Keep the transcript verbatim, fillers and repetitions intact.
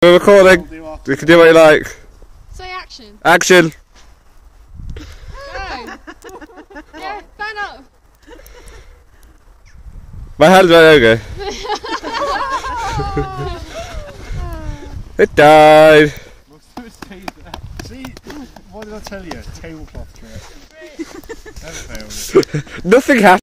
We're recording. You can do what you like. Say action. Action. Go. Yeah, fan up. My hand's right there. It died. See, what did I tell you? Tablecloth trick. Never failed. Nothing happened.